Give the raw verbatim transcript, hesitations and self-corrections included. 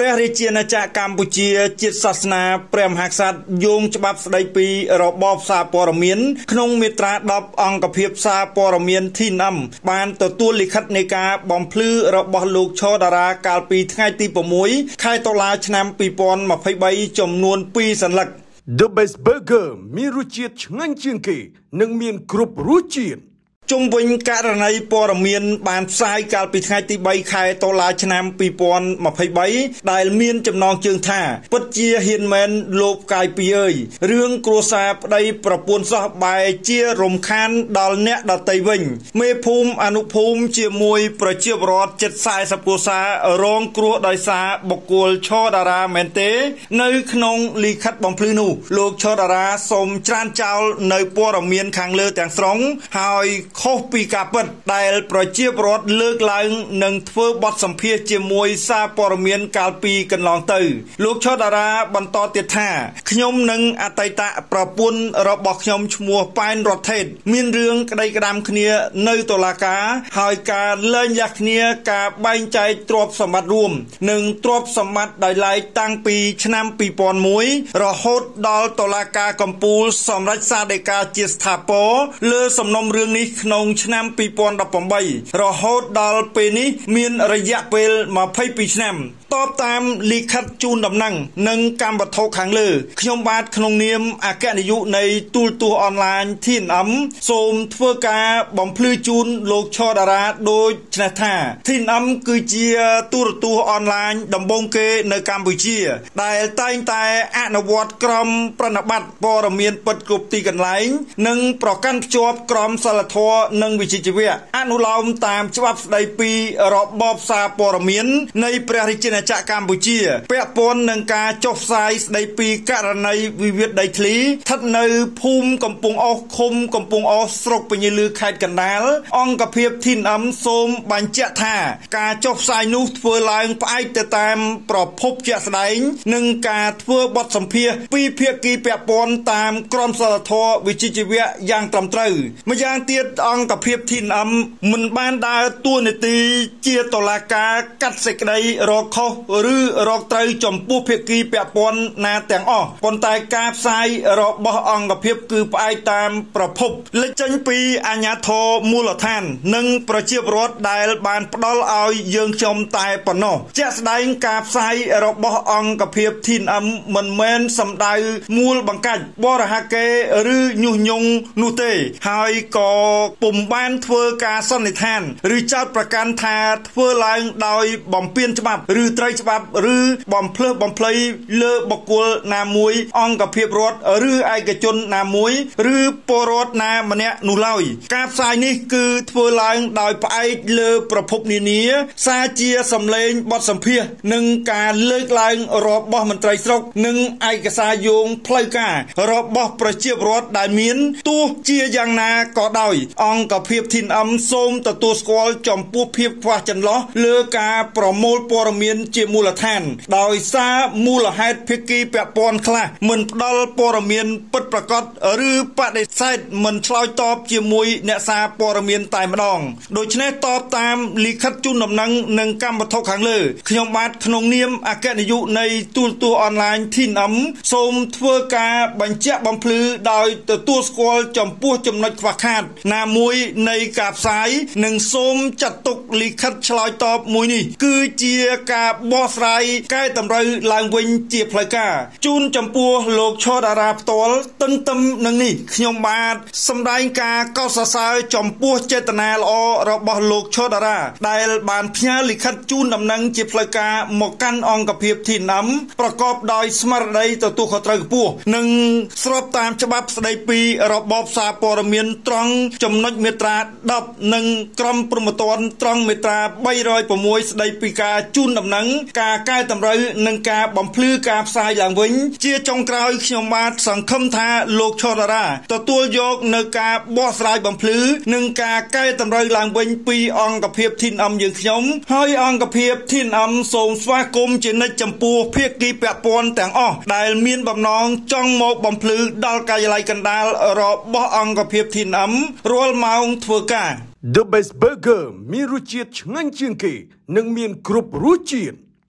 ព្រះរាជាណាចក្រកម្ពុជាជាតិសាសនាព្រះមហាក្សត្រយោងច្បាប់ស្តីពីរបបសារព័ត៌មានក្នុងមាត្រាដប់អង្គភាពសារព័ត៌មាន ធី អឹម បានទទួលលិខិតនៃការបំភ្លឺរបស់លោកឆតារាកាលពីថ្ងៃទី 6 ខែតុលាឆ្នាំ ពីរពាន់ម្ភៃបី ចំនួន ពីរ សន្លឹក The Best Burger មានរសជាតិឆ្ងាញ់ជាងគេនិងមានគ្រប់រសជាតិជុំវិញករណីព័ត៌មានបានផ្សាយកាលពីថ្ងៃទី 3 ខែតុលាឆ្នាំ ពីរពាន់ម្ភៃបី ដែលមានចំណងជើងថាពិតជាហ៊ានមែនលោកកាយពីអើយរឿងគ្រួសារប្តីប្រពន្ធសោះបែជារំខានដល់អ្នកដតីវិញមេភូមិអនុភូមិជាមួយប្រជាពលរដ្ឋជិត สี่สิบ គ្រួសាររងគ្រោះដោយសារបុគ្គលឆតារាមែនទេនៅក្នុងលិខិតបំភ្លឺនោះលោកឆតារាសូមច្រានចោលនៅព័ត៌មានខាងលើទាំងស្រុងហើយខុសពីការពិតដែលប្រជាពលរដ្ឋលើកឡើងនិងធ្វើបទសម្ភាសន៍ជាមួយសារព័ត៌មានកាលពីកន្លងទៅលោកឆតារាបន្តទៀតថាខ្ញុំនិងអតីតប្រពន្ធរបស់ខ្ញុំឈ្មោះប៉ែនរដ្ឋេតមានរឿងក្តីក្តាំគ្នានៅតុលាការហើយការលែងលះគ្នាការបែងចែកទ្រព្យសម្បត្តិរួមនិងទ្រព្យសម្បត្តិដោយឡែកតាំងពីឆ្នាំ ពីរពាន់មួយ រហូតដល់តុលាការកំពូលសម្រេចសាលដីកាជាស្ថាពរលើសំណុំរឿងនេះក្នុងឆ្នាំ ពីរពាន់ដប់ប្រាំបី រហូតដល់ពេលនេះមានរយៈពេល ម្ភៃពីរ ឆ្នាំតបតាមលិខិតជូនដំណឹងនិងកម្មវត្ថុខាងលើខ្ញុំបាទក្នុងនាមអគ្គនាយកនៃទូរទស្សន៍អនឡាញ ធី អឹម សូមធ្វើការបំភ្លឺជូនលោកឆតារាដូចនេះថា ធី អឹម គឺជាទូរទស្សន៍អនឡាញដំបូងគេនៅកម្ពុជាដែលតែងតែអនុវត្តក្រមប្រណិប័តព័ត៌មានពិតគ្រប់ទីកន្លែងនិងប្រកាន់ភ្ជាប់ក្រមសីលធម៌និងវិជ្ជាជីវៈអនុលោមតាមច្បាប់ស្តីពីរបបសារព័ត៌មាននៃព្រះរាជាណាចក្រកម្ពុជាពាក់ព័ន្ធនឹងការចុះផ្សាយស្តីពីករណីវិវាទដីធ្លីស្ថិតនៅភូមិកំពង់អុសឃុំកំពង់អុសស្រុកពញាលឺខេត្តកណ្ដាលអង្គភាព ធី អឹម សូមបញ្ជាក់ថាការចុះផ្សាយនោះធ្វើឡើងផ្អែកទៅតាមប្រភពជាក់ស្ដែងនិងការធ្វើបទសម្ភាសន៍ពីភាគីពាក់ព័ន្ធតាមក្រមសីលធម៌វិជ្ជាជីវៈយ៉ាងត្រឹមត្រូវម្យ៉ាងទៀតអង្គភាព ធី អឹម មិនបានដើរតួនាទីជាតុលាការកាត់សេចក្តីរកខុសឬរកត្រូវចំពោះភាគីពាក់ព័ន្ធណាទាំងអស់ប៉ុន្តែការផ្សាយរបស់អង្គភាពគឺផ្អែកតាមប្រភពលេចចេញពីអាជ្ញាធរមូលដ្ឋាននិងប្រជាពលរដ្ឋដែលបានផ្ដល់ឲ្យយើងខ្ញុំតែប៉ុណ្ណោះជាក់ស្ដែងការផ្សាយរបស់អង្គភាព ធី អឹម មិនមែនសំដៅមូលបង្កាច់បរិហាកេឬញុះញង់នោះទេហើយក៏ពុំបានធ្វើការសន្និដ្ឋានឬចោទប្រកាន់ថាធ្វើឡើងដោយបំពានច្បាប់ឬត្រីច្បាប់ឬបំភ្លើសបំភ្លៃលើបុគ្គលណាមួយអង្គភាពរដ្ឋឬឯកជនណាមួយឬពលរដ្ឋណាម្នាក់នោះឡើយការផ្សាយនេះគឺធ្វើឡើងដោយផ្អែកលើប្រភពនានាសារជាសម្លេងបទសម្ភាសន៍និងការលើកឡើងរបស់មន្ត្រីស្រុកនិងឯកសារយោងផ្លូវការរបស់ប្រជាពលរដ្ឋដែលមានទោះជាយ៉ាងណាក៏ដោយអង្គភាព ធី អឹម សូមទទួលស្គាល់ចំពោះភាពខ្វះចន្លោះលើការប្រមូលព័ត៌មានជាមូលដ្ឋានដោយសារមូលហេតុភាគីពាក់ព័ន្ធខ្លះមិនផ្ដល់ព័ត៌មានពិតប្រាកដឬបដិសេធមិនឆ្លើយតបជាមួយអ្នកសារព័ត៌មានតែម្ដងដូច្នេះតបតាមលិខិតជូនដំណឹងនិងកម្មវត្ថុខាងលើខ្ញុំបាទក្នុងនាមអគ្គនាយកនៃទូរទស្សន៍អនឡាញ ធី អឹម សូមធ្វើការបញ្ជាក់បំភ្លឺដោយទទួលស្គាល់ចំពោះចំណុចខ្វះខាតណាមួយនៃការផ្សាយនិងសូមចាត់ទុកលិខិតឆ្លើយតបមួយនេះគឺជាការបោះស្រាយកែតម្រូវឡើងវិញជាផ្លូវការជូនចំពោះលោកឆតារាផ្ទាល់ទន្ទឹមនឹងនេះខ្ញុំបាទសម្ដែងការកោតសរសើរចំពោះចេតនាល្អរបស់លោកឆតារាដែលបានផ្ញើលិខិតជូនដំណឹងជាផ្លូវការមកកាន់អង្គភាព ធី អឹម ប្រកបដោយស្មារតីទទួលខុសត្រូវខ្ពស់និងស្របតាមច្បាប់ស្តីពីរបបសារព័ត៌មានត្រង់ចំណុចមាត្រាដប់និងក្រមព្រហ្មទណ្ឌត្រង់មាត្រា បីរយ៦ ស្តីពីការជូនដំណឹងការកែតម្រូវនិងការបំភ្លឺការផ្សាយឡើងវិញជាចុងក្រោយខ្ញុំបាទសង្ឃឹមថាលោកឆតារាទទួលយកនៅការបោះស្រាយបំភ្លឺនិងការកែតម្រូវឡើងវិញពីអង្គភាព ធី អឹម យើងខ្ញុំហើយអង្គភាព ធី អឹម សូមស្វាគមន៍ជានិច្ចចំពោះភាគីពាក់ព័ន្ធទាំងអស់ដែលមានបំណងចង់មកបំភ្លឺដល់ការិយាល័យកណ្ដាលរបស់អង្គភាព ធី អឹម រាល់ម៉ោងធ្វើការ The Best Burger មានរសជាតិឆ្ងាញ់ជាងគេនិងមានគ្រប់រសជាតិ